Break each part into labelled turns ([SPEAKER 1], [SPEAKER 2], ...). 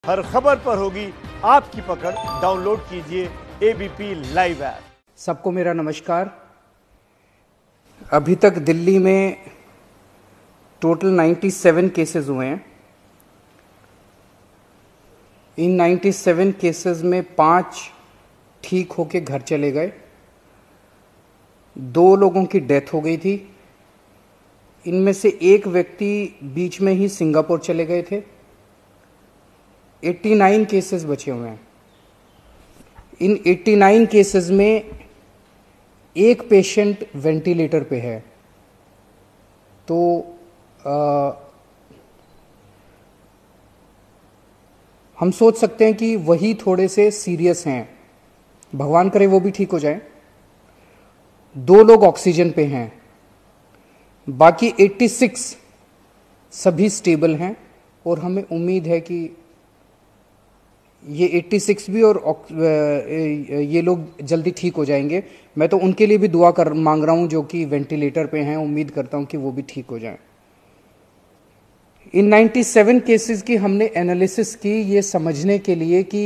[SPEAKER 1] हर खबर पर होगी आपकी पकड़। डाउनलोड कीजिए एबीपी लाइव ऐप।
[SPEAKER 2] सबको मेरा नमस्कार। अभी तक दिल्ली में टोटल 97 केसेस हुए हैं। इन 97 केसेस में 5 ठीक होके घर चले गए, 2 लोगों की डेथ हो गई थी। इनमें से एक व्यक्ति बीच में ही सिंगापुर चले गए थे। 89 केसेस बचे हुए हैं। इन 89 केसेस में एक पेशेंट वेंटिलेटर पे है। तो हम सोच सकते हैं कि वही थोड़े से सीरियस हैं, भगवान करे वो भी ठीक हो जाए। 2 लोग ऑक्सीजन पे हैं, बाकी 86 सभी स्टेबल हैं और हमें उम्मीद है कि ये 86 भी और ये लोग जल्दी ठीक हो जाएंगे। मैं तो उनके लिए भी दुआ मांग रहा हूं जो कि वेंटिलेटर पे हैं। उम्मीद करता हूं कि वो भी ठीक हो जाएं। इन 97 केसेस की हमने एनालिसिस की ये समझने के लिए कि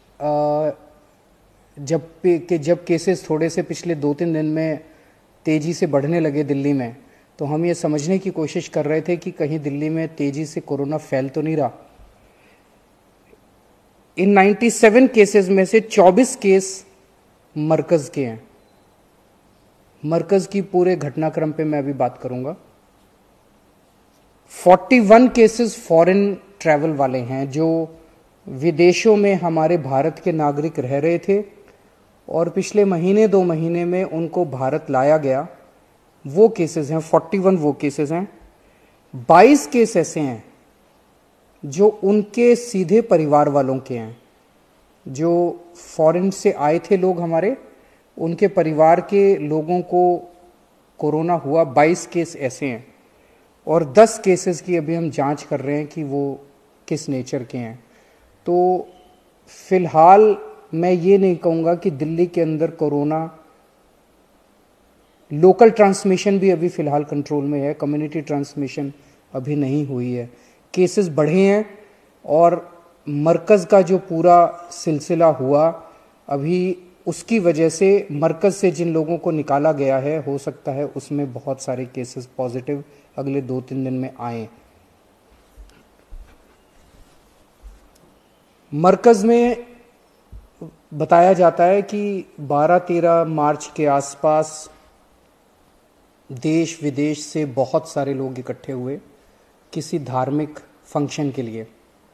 [SPEAKER 2] जब केसेस थोड़े से पिछले 2-3 दिन में तेजी से बढ़ने लगे दिल्ली में, तो हम ये समझने की कोशिश कर रहे थे कि कहीं दिल्ली में तेजी से कोरोना फैल तो नहीं रहा। इन 97 केसेस में से 24 केस मरकज के हैं। मरकज की पूरे घटनाक्रम पे मैं अभी बात करूंगा। 41 केसेस फॉरेन ट्रैवल वाले हैं जो विदेशों में हमारे भारत के नागरिक रह रहे थे और पिछले महीने 2 महीने में उनको भारत लाया गया। वो केसेस हैं, 41 वो केसेस हैं। 22 केस ऐसे हैं जो उनके सीधे परिवार वालों के हैं। जो फॉरेन से आए थे लोग हमारे, उनके परिवार के लोगों को कोरोना हुआ। 22 केस ऐसे हैं और 10 केसेस की अभी हम जांच कर रहे हैं कि वो किस नेचर के हैं। तो फिलहाल मैं ये नहीं कहूँगा कि दिल्ली के अंदर कोरोना लोकल ट्रांसमिशन भी अभी फिलहाल कंट्रोल में है, कम्युनिटी ट्रांसमिशन अभी नहीं हुई है। केसेस बढ़े हैं और मरकज़ का जो पूरा सिलसिला हुआ अभी, उसकी वजह से मरकज़ से जिन लोगों को निकाला गया है, हो सकता है उसमें बहुत सारे केसेस पॉजिटिव अगले 2-3 दिन में आए। मरकज़ में बताया जाता है कि 12-13 मार्च के आसपास देश विदेश से बहुत सारे लोग इकट्ठे हुए किसी धार्मिक फंक्शन के लिए।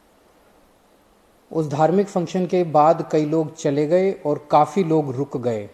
[SPEAKER 2] उस धार्मिक फंक्शन के बाद कई लोग चले गए और काफी लोग रुक गए।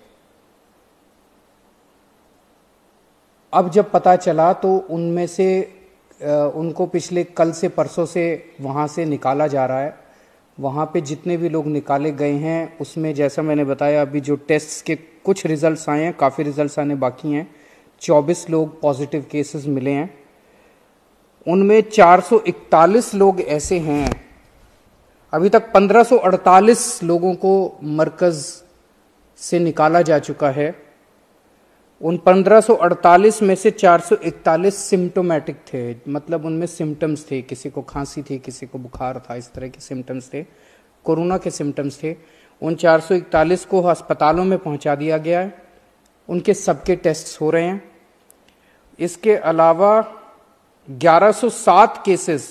[SPEAKER 2] अब जब पता चला तो उनमें से उनको पिछले कल से परसों से वहां से निकाला जा रहा है। वहां पे जितने भी लोग निकाले गए हैं उसमें, जैसा मैंने बताया, अभी जो टेस्ट के कुछ रिजल्ट्स आए हैं, काफी रिजल्ट्स आने बाकी हैं। 24 लोग पॉजिटिव केसेस मिले हैं। उनमें 441 लोग ऐसे हैं। अभी तक 1548 लोगों को मरकज से निकाला जा चुका है। उन 1548 में से 441 सिम्टोमेटिक थे, मतलब उनमें सिम्टम्स थे। किसी को खांसी थी, किसी को बुखार था, इस तरह के सिम्टम्स थे, कोरोना के सिम्टम्स थे। उन 441 को अस्पतालों में पहुंचा दिया गया है। उनके सबके टेस्ट हो रहे हैं। इसके अलावा 1107 केसेस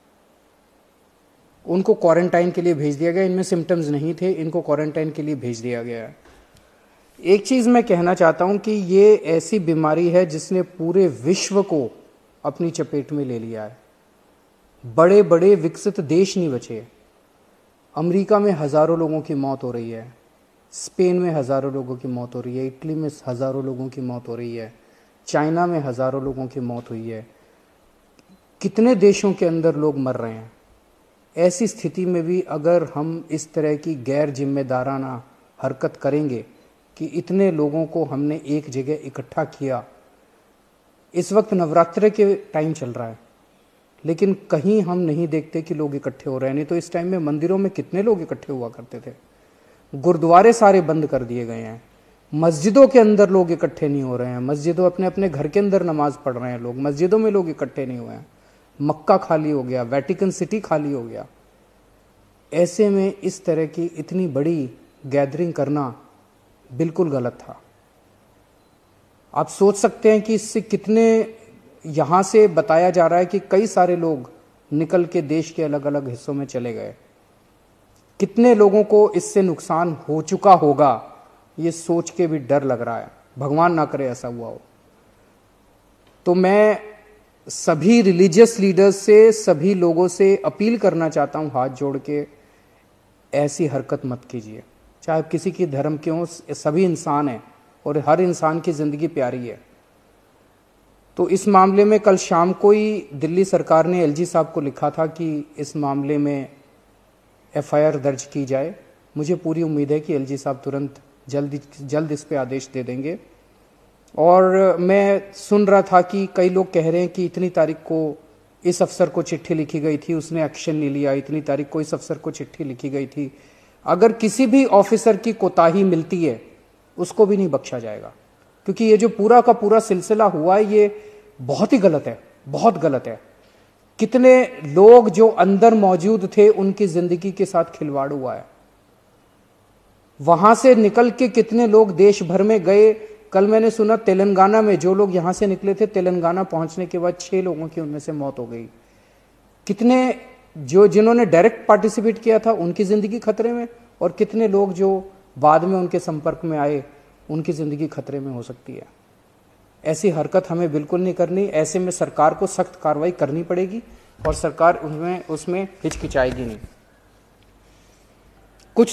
[SPEAKER 2] उनको क्वारंटाइन के लिए भेज दिया गया। इनमें सिम्टम्स नहीं थे, इनको क्वारंटाइन के लिए भेज दिया गया है। एक चीज मैं कहना चाहता हूं कि ये ऐसी बीमारी है जिसने पूरे विश्व को अपनी चपेट में ले लिया है। बड़े बड़े विकसित देश नहीं बचे। अमेरिका में हजारों लोगों की मौत हो रही है, स्पेन में हजारों लोगों की मौत हो रही है, इटली में हजारों लोगों की मौत हो रही है, चाइना में हजारों लोगों की मौत हुई है। कितने देशों के अंदर लोग मर रहे हैं। ऐसी स्थिति में भी अगर हम इस तरह की गैर जिम्मेदाराना हरकत करेंगे कि इतने लोगों को हमने एक जगह इकट्ठा किया। इस वक्त नवरात्र के टाइम चल रहा है, लेकिन कहीं हम नहीं देखते कि लोग इकट्ठे हो रहे हैं। नहीं तो इस टाइम में मंदिरों में कितने लोग इकट्ठे हुआ करते थे। गुरुद्वारे सारे बंद कर दिए गए हैं। मस्जिदों के अंदर लोग इकट्ठे नहीं हो रहे हैं। मस्जिदों अपने अपने घर के अंदर नमाज पढ़ रहे हैं लोग, मस्जिदों में लोग इकट्ठे नहीं हुए हैं। मक्का खाली हो गया, वेटिकन सिटी खाली हो गया। ऐसे में इस तरह की इतनी बड़ी गैदरिंग करना बिल्कुल गलत था। आप सोच सकते हैं कि इससे कितने, यहाँ से बताया जा रहा है कि कई सारे लोग निकल के देश के अलग अलग हिस्सों में चले गए, कितने लोगों को इससे नुकसान हो चुका होगा, ये सोच के भी डर लग रहा है। भगवान ना करे ऐसा हुआ हो। तो मैं सभी रिलीजियस लीडर्स से, सभी लोगों से अपील करना चाहता हूं हाथ जोड़ के, ऐसी हरकत मत कीजिए। चाहे किसी की धर्म के हो, सभी इंसान हैं और हर इंसान की जिंदगी प्यारी है। तो इस मामले में कल शाम को ही दिल्ली सरकार ने एलजी साहब को लिखा था कि इस मामले में एफआईआर दर्ज की जाए। मुझे पूरी उम्मीद है कि एलजी साहब तुरंत जल्द इस पे आदेश दे देंगे। और मैं सुन रहा था कि कई लोग कह रहे हैं कि इतनी तारीख को इस अफसर को चिट्ठी लिखी गई थी, उसने एक्शन नहीं लिया, इतनी तारीख को इस अफसर को चिट्ठी लिखी गई थी। अगर किसी भी ऑफिसर की कोताही मिलती है उसको भी नहीं बख्शा जाएगा, क्योंकि ये जो पूरा का पूरा सिलसिला हुआ है ये बहुत ही गलत है, बहुत गलत है। कितने लोग जो अंदर मौजूद थे उनकी जिंदगी के साथ खिलवाड़ हुआ है। वहां से निकल के कितने लोग देश भर में गए। कल मैंने सुना तेलंगाना में जो लोग यहां से निकले थे, तेलंगाना पहुंचने के बाद 6 लोगों की उनमें से मौत हो गई। कितने जिन्होंने डायरेक्ट पार्टिसिपेट किया था उनकी जिंदगी खतरे में, और कितने लोग जो बाद में उनके संपर्क में आए उनकी जिंदगी खतरे में हो सकती है। ऐसी हरकत हमें बिल्कुल नहीं करनी। ऐसे में सरकार को सख्त कार्रवाई करनी पड़ेगी और सरकार उसमें हिचकिचाएगी नहीं। कुछ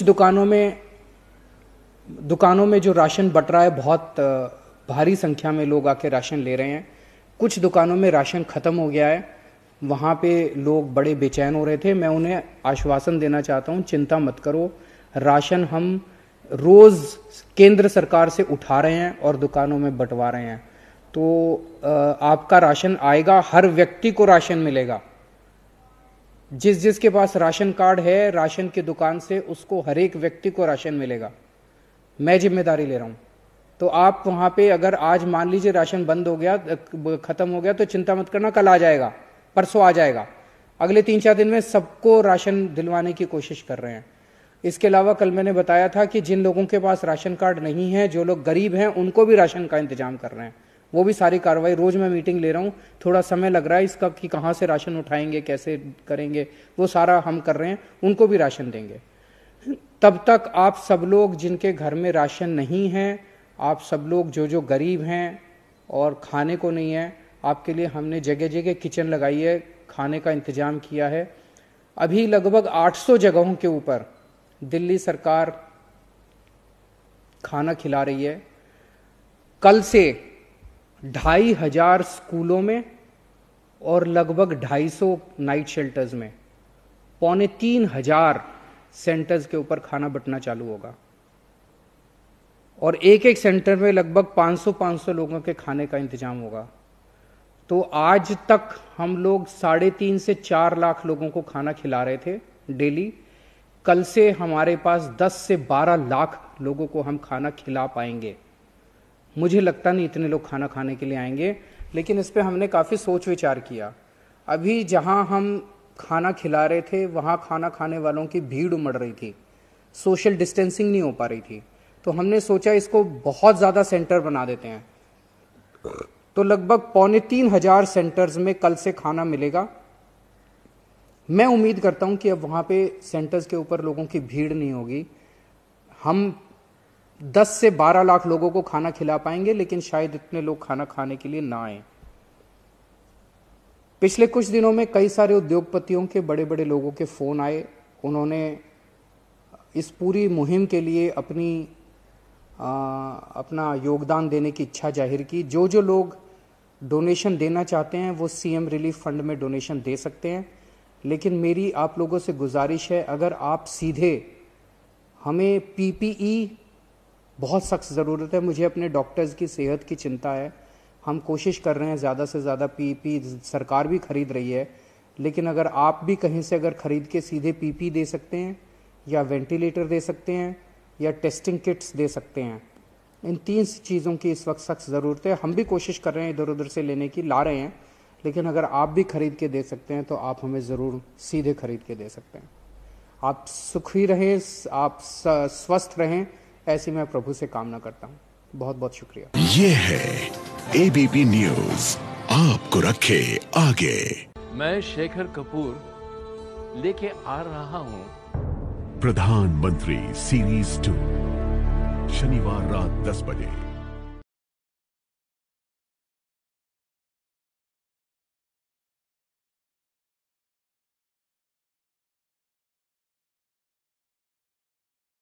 [SPEAKER 2] दुकानों में जो राशन बट रहा है, बहुत भारी संख्या में लोग आके राशन ले रहे हैं। कुछ दुकानों में राशन खत्म हो गया है, वहां पे लोग बड़े बेचैन हो रहे थे। मैं उन्हें आश्वासन देना चाहता हूं, चिंता मत करो, राशन हम रोज केंद्र सरकार से उठा रहे हैं और दुकानों में बंटवा रहे हैं। तो आपका राशन आएगा, हर व्यक्ति को राशन मिलेगा। जिसके पास राशन कार्ड है राशन की दुकान से, उसको हर एक व्यक्ति को राशन मिलेगा। मैं जिम्मेदारी ले रहा हूं। तो आप वहां पे अगर आज मान लीजिए राशन बंद हो गया, खत्म हो गया, तो चिंता मत करना, कल आ जाएगा, परसों आ जाएगा। अगले 3-4 दिन में सबको राशन दिलवाने की कोशिश कर रहे हैं। इसके अलावा कल मैंने बताया था कि जिन लोगों के पास राशन कार्ड नहीं है, जो लोग गरीब हैं, उनको भी राशन का इंतजाम कर रहे हैं। वो भी सारी कार्रवाई, रोज मैं मीटिंग ले रहा हूं, थोड़ा समय लग रहा है इसका कि कहां से राशन उठाएंगे, कैसे करेंगे, वो सारा हम कर रहे हैं, उनको भी राशन देंगे। तब तक आप सब लोग जिनके घर में राशन नहीं है, आप सब लोग जो गरीब हैं और खाने को नहीं है, आपके लिए हमने जगह जगह किचन लगाई है, खाने का इंतजाम किया है। अभी लगभग 800 जगहों के ऊपर दिल्ली सरकार खाना खिला रही है। कल से 2500 स्कूलों में और लगभग 250 नाइट शेल्टर्स में 3500 सेंटर्स के ऊपर खाना बंटना चालू होगा। और एक एक सेंटर में लगभग 500 लोगों के खाने का इंतजाम होगा। तो आज तक हम लोग 3.5 से 4 लाख लोगों को खाना खिला रहे थे डेली। कल से हमारे पास 10 से 12 लाख लोगों को हम खाना खिला पाएंगे। मुझे लगता नहीं इतने लोग खाना खाने के लिए आएंगे, लेकिन इस पे हमने काफ़ी सोच विचार किया। अभी जहां हम खाना खिला रहे थे वहां खाना खाने वालों की भीड़ उमड़ रही थी, सोशल डिस्टेंसिंग नहीं हो पा रही थी। तो हमने सोचा इसको बहुत ज़्यादा सेंटर बना देते हैं। तो लगभग 2500 सेंटर्स में कल से खाना मिलेगा। मैं उम्मीद करता हूं कि अब वहां पे सेंटर्स के ऊपर लोगों की भीड़ नहीं होगी। हम 10 से 12 लाख लोगों को खाना खिला पाएंगे, लेकिन शायद इतने लोग खाना खाने के लिए ना आए। पिछले कुछ दिनों में कई सारे उद्योगपतियों के, बड़े बड़े लोगों के फोन आए। उन्होंने इस पूरी मुहिम के लिए अपना योगदान देने की इच्छा जाहिर की। जो लोग डोनेशन देना चाहते हैं वो सीएम रिलीफ फंड में डोनेशन दे सकते हैं। लेकिन मेरी आप लोगों से गुजारिश है, अगर आप सीधे, हमें पीपीई बहुत सख्त ज़रूरत है। मुझे अपने डॉक्टर्स की सेहत की चिंता है। हम कोशिश कर रहे हैं ज़्यादा से ज़्यादा पीपी, सरकार भी खरीद रही है। लेकिन अगर आप भी कहीं से अगर खरीद के सीधे पीपी दे सकते हैं, या वेंटिलेटर दे सकते हैं, या टेस्टिंग किट्स दे सकते हैं, इन 3 चीज़ों की इस वक्त सख्त ज़रूरत है। हम भी कोशिश कर रहे हैं इधर उधर से लेने की, ला रहे हैं। लेकिन अगर आप भी खरीद के दे सकते हैं तो आप हमें ज़रूर सीधे खरीद के दे सकते हैं। आप सुखी रहें, आप स्वस्थ रहें, ऐसी मैं प्रभु से कामना करता हूँ। बहुत बहुत शुक्रिया।
[SPEAKER 3] ये है एबीपी न्यूज, आपको रखे आगे।
[SPEAKER 4] मैं शेखर कपूर लेके आ रहा हूँ
[SPEAKER 3] प्रधानमंत्री सीरीज 2, शनिवार रात 10 बजे।